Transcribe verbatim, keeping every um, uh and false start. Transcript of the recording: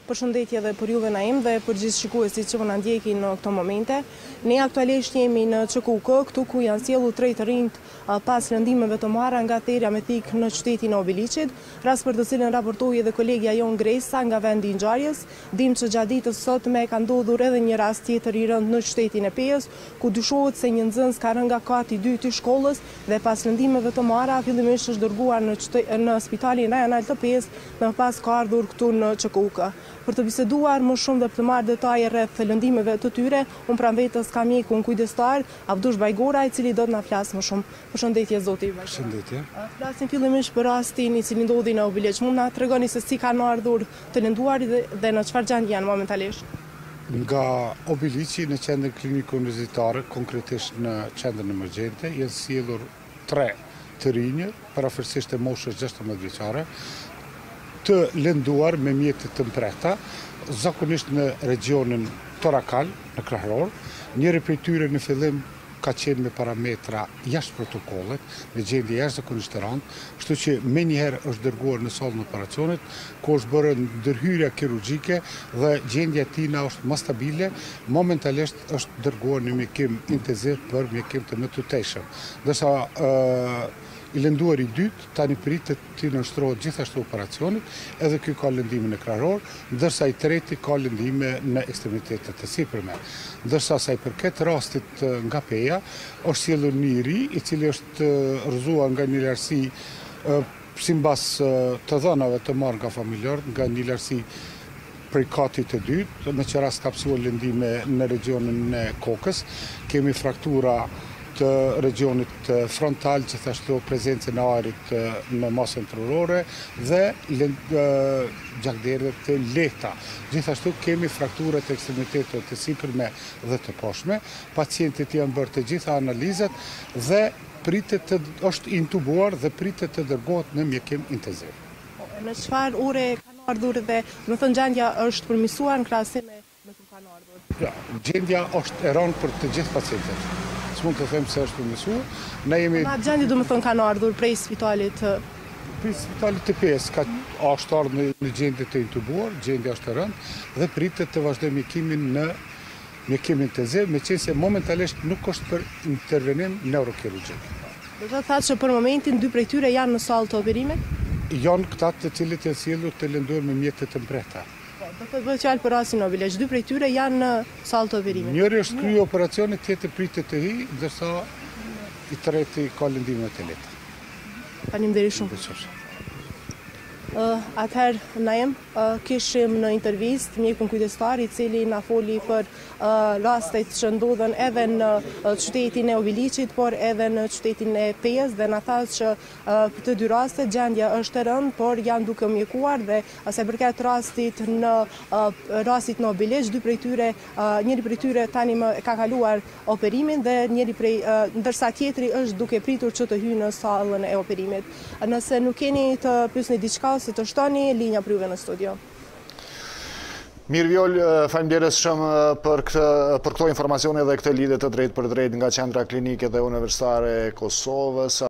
Përshëndetje dhe për juve Naim dhe për gjithë shikuesit që më na ndjekin në këto momente. Ne aktualisht jemi në Q K U K, këtu ku janë sjellur tre të rinjt pas lëndimeve të marra nga therja me thik në qytetin e Obiliqit, rast për të cilën raportoi edhe kolegja jon Gresa nga vendi i ngjarjes. Dim që gjatë ditës sotme ka ndodhur edhe një rast tjetër i rënd në qytetin e Pejës, ku dyshohet se një nxënës ka rënë nga kati i dytë i shkollës dhe pas lëndimeve të marra fillimisht është dërguar në, në spitalin rajonal të Pejës dhe më pas ka ardhur këtu në Q K U K. Për të biseduar më shumë dhe për të marrë detaje rreth lëndimeve të tyre, unë pranë vetës kam mjekun kujdestar Abdush Bajgora, i cili do të na flasë më shumë. Përshëndetje zoti Bajgora. Përshëndetje. Flasim fillimisht për rastin i cili ndodhi në Obiliq. Mund na tregoni se si kanë ardhur të lënduarit dhe, dhe në çfarë gjendje janë momentalisht? Nga Obiliqi në qendrën klinike universitare, konkretisht në qendrën emergjente, janë sjellur tre të rinj, parafërsisht e moshës gjashtëmbëdhjetë vjeçare, të lënduar me mjete të mprehta, zakonisht në regionin Torakal, në Krahëror. Njëri prej tyre në fillim ka qenë me parametra jashtë protokollet, në gjendje jashtëzakonisht të rëndë, kështu që menjëherë është dërguar në sallën e operacionit, ku është bërë ndërhyrja kirurgjike dhe gjendja e tij është më stabile, momentalisht është dërguar në mjekim intensiv për mjekim të mëtuteshëm. Ndërsa ë i lënduar i dytë tani pritet të nënshtrohet gjithashtu operacionit, edhe ky ka lëndimin e Krahëror, ndërsa i treti ka lëndime në ekstremitetet e sipërme. Ndërsa sa i përket rastit nga Peja, është sjellur një i ri, i cili është rrëzuar nga një lartësi sipas të dhënave të marrë nga familjarët, nga një lartësi prej katit të dytë, në që rast ka pasur lëndime në regionin e kokës, kemi fraktura të regionit frontal, gjithashtu prezencën e ajrit në masën trurore dhe gjakderdhjet të lehta. Gjithashtu kemi fraktura të ekstremitetet të sipërme dhe të poshtme. Pacientët janë bërë të gjitha analizat dhe pritet të është intubuar dhe pritet të dërgohet në mjekim intensiv. Në çfarë ore kanë ardhur dhe, do të thënë, gjendja është përmirësuar në krahasim me me kur kanë ardhur? Ja, gjendja është e rëndë për të gjithë pacientët. S'mund të them se është përmirësuar. Ne jemi Në atë gjendje, do të thonë, kanë ardhur prej spitalit prej spitalit të Pejës, ka është ardhur në, në gjendje të intubuar, gjendja është e rëndë dhe pritet të vazhdojë mjekimin në mjekim intensiv, meqense momentalisht nuk është për intervenim neurokirurgjik. Do të thotë që për momentin dy prej tyre janë në sallë të operimit? Janë këta të cilët janë sjellur të lënduar me mjete të mprehta. Do të bëhet fjalë për rastin e Obiliq. Dy prej tyre janë në sallë të operimit. Njëri është kryer operacionin, tjetri pritet të hyjë, ndërsa i treti ka lëndime të lehta. Faleminderit shumë. Uh, Atëherë, Naim, uh, kishim në intervist mjekun kujdestar i cili na foli për uh, rastet që ndodhen edhe në uh, qytetin e Obiliqit, por edhe në qytetin e Pejës, dhe na tha që uh, për të dy rastet gjendja është e rëndë, por janë duke mjekuar dhe uh, sa i përket rastit në uh, rastit në Obiliq, dy prej tyre, uh, njëri prej tyre tani më ka kaluar operimin dhe njëri prej uh, ndërsa tjetri është duke pritur që të hyjë në sallën e operimit. Uh, nëse nuk keni të pyesni diçka se të shtoni, linja për juve në studio. Mirë Viol, faleminderit shumë për këtë për këto informacione dhe këtë lidhje të drejtë për drejtë nga qendra klinike dhe universitare e Kosovës.